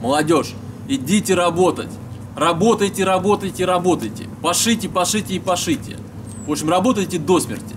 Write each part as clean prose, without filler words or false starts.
молодежь, идите работать. Работайте, работайте, работайте. Пошите, пошите и пошите. В общем, работайте до смерти.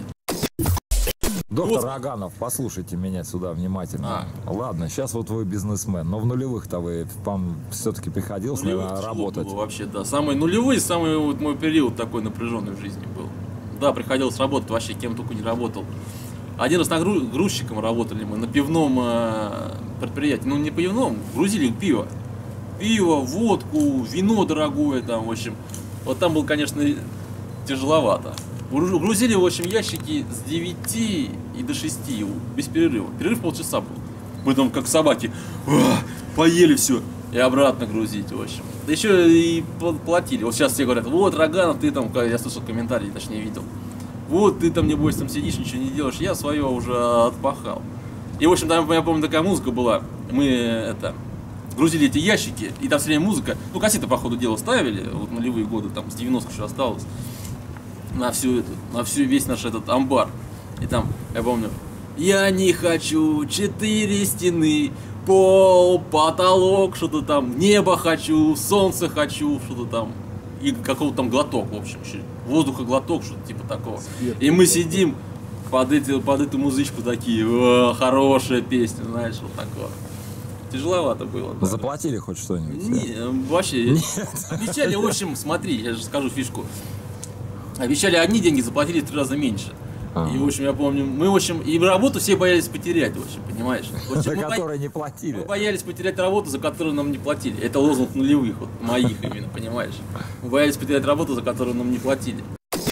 Доктор Аганов, послушайте меня сюда внимательно. Ладно, сейчас вот вы бизнесмен, но в нулевых-то вы вам все-таки приходилось, наверное, работать. Было вообще, да. Самый нулевой, самый вот мой период такой напряженный в жизни был. Да, приходилось работать, вообще кем только не работал. Один раз грузчиком работали мы на пивном предприятии. Ну, не пивном, грузили пиво. Пиво, водку, вино дорогое там, в общем. Вот там было, конечно, тяжеловато. Грузили, в общем, ящики с 9 и до 6, без перерыва. Перерыв полчаса был. Мы там, как собаки, поели все. И обратно грузить, в общем. Да еще и платили. Вот сейчас все говорят, вот, Роганов, ты там, я слышал комментарии, точнее видел. Вот, ты там, небось, там сидишь, ничего не делаешь. Я свое уже отпахал. И, в общем, там, я помню, такая музыка была. Мы, грузили эти ящики, и там все время музыка. Ну, кассеты, по ходу дела, ставили, вот нулевые годы, там, с 90-х еще осталось. На весь наш этот амбар. И там, я помню, я не хочу 4 стены, пол, потолок, что-то там, небо хочу, солнце хочу, что-то там. И какого-то там глоток, в общем, воздуха глоток, что-то типа такого. И мы сидим под эту музычку такие, хорошая песня, знаешь, вот такое. Тяжеловато было. Да. Заплатили хоть что-нибудь? Не, вообще. Обещали, в общем, смотри, я же скажу фишку. Обещали одни деньги, заплатили в 3 раза меньше. И, в общем, я помню, мы, в общем, и работу все боялись потерять, в общем, понимаешь? За которые не платили. Мы боялись потерять работу, за которую нам не платили. Это лозунг нулевых, вот, моих именно, понимаешь? Мы боялись потерять работу, за которую нам не платили.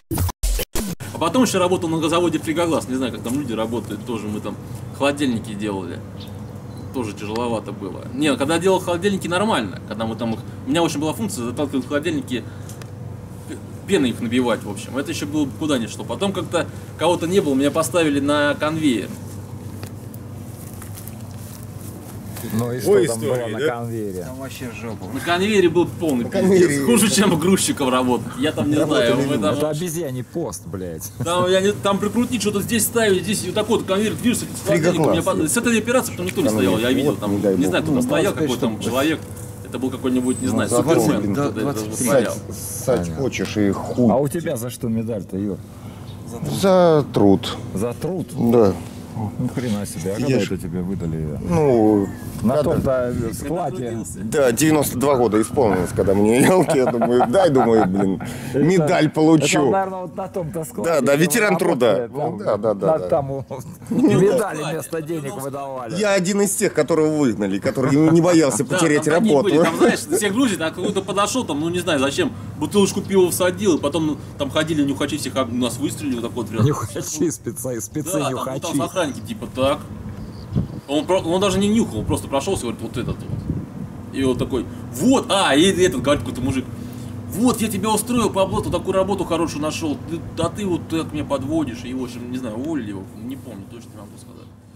А потом еще работал на газоводе «Фригоглаз», не знаю, как там люди работают, тоже мы там холодильники делали. Тоже тяжеловато было. Не, когда делал холодильники, нормально. Когда мы там их... У меня, в общем, была функция заталкивать в холодильники, пеной их набивать, в общем. Это еще было куда ни шло. Потом как-то кого-то не было, меня поставили на конвейер. Ну и что там было на конвейере? Там вообще жопа. На конвейере был полный пиздец. Хуже, чем грузчиком работать. Я там не знаю. Это обезьяний пост, блядь. Там прикрутить, что-то здесь ставить, здесь вот такой вот конвейер движется. С этой операции потом никто не стоял. Я видел, там, не знаю, кто там стоял, какой там человек. Это был какой-нибудь, не знаю, супермен. Ссать хочешь и хуй. А у тебя за что медаль-то, Юр? За труд. За труд? Да. Ну хрена себе, а когда это тебе выдали ее? Ну, на том-то складе. Да, 92 года исполнилось, когда мне елки, я думаю, думаю, блин, медаль получу. Это, наверное, вот на том-то складе. Да, ветеран труда. Да. Там медали вместо денег выдавали. Я один из тех, которого выгнали, который не боялся потерять работу. Там, знаешь, все грузят, а какой-то подошел, там, ну не знаю, зачем, бутылочку пива всадил, и потом там ходили нюхачи, всех нас выстрелили, так вот. Нюхачи, спецы нюхачи. Там охранники, типа так. Он даже не нюхал, он просто прошелся и говорит, вот этот вот. И он такой, вот, и этот, говорит какой-то мужик, вот, я тебя устроил по оплату, такую работу хорошую нашел, а ты вот так меня подводишь. И, в общем, не знаю, уволили его, не помню, точно не могу сказать.